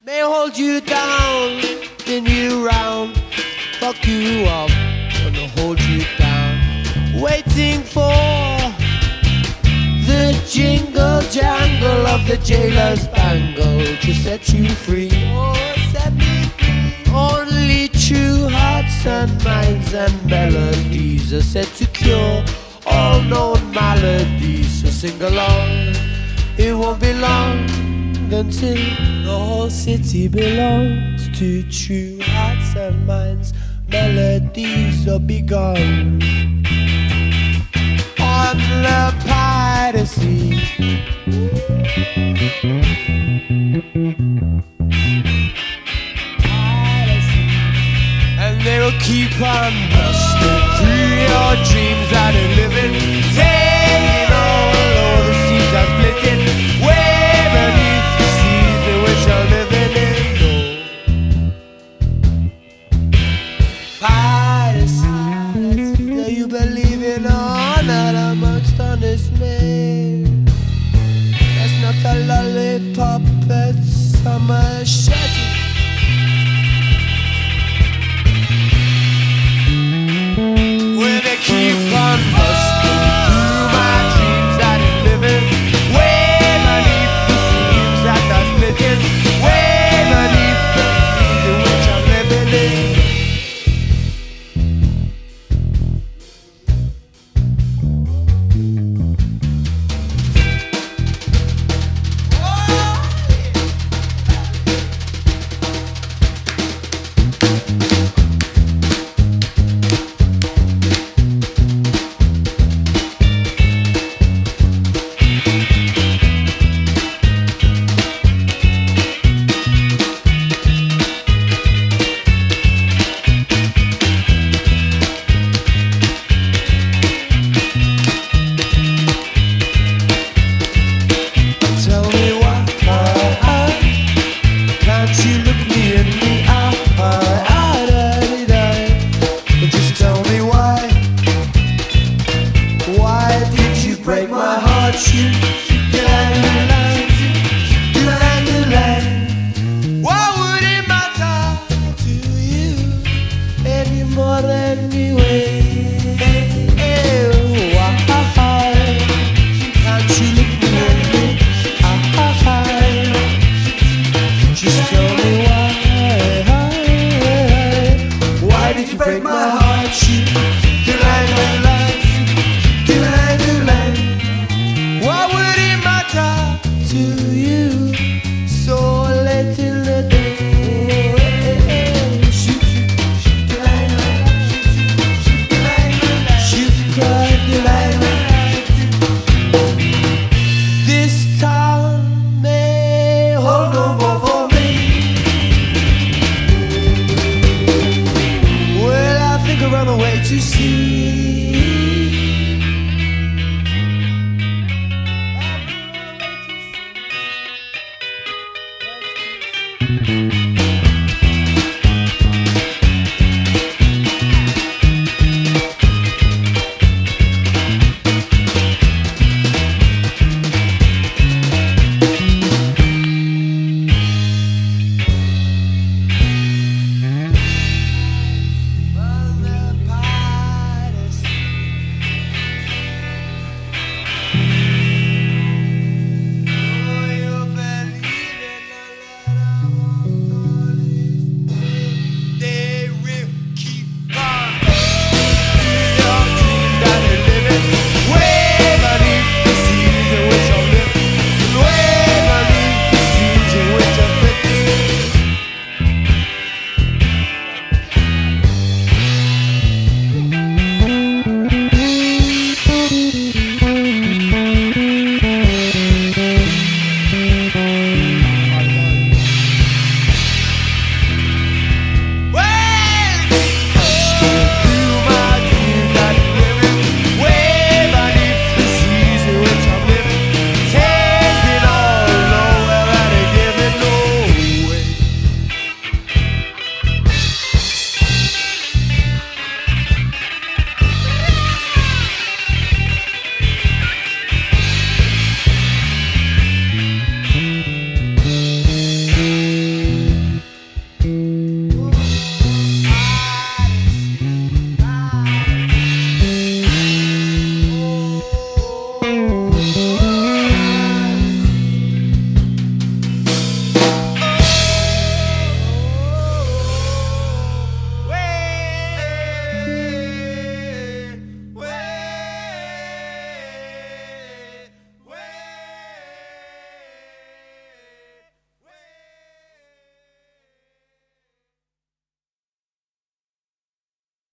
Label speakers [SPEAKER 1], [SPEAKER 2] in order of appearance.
[SPEAKER 1] They hold you down, spin you round, fuck you up, gonna hold you down. Waiting for the jingle jangle of the jailer's bangle to set you free. Oh, set me free. Only true hearts and minds and melodies are set to cure all known maladies. So sing along, it won't be long until the whole city belongs to true hearts and minds. Melodies will be gone on the Piracy. And they will keep on busting through your dreams that are living, taking all over the seas are splitting, way beneath the seas in which you're living in. Piracy, do you believe in honor amongst honest men? That's not a lollipop, it's a machete. Where they keep on busting through my dreams that are living, way beneath the seams that are splitting, way beneath the seas in which I'm living in.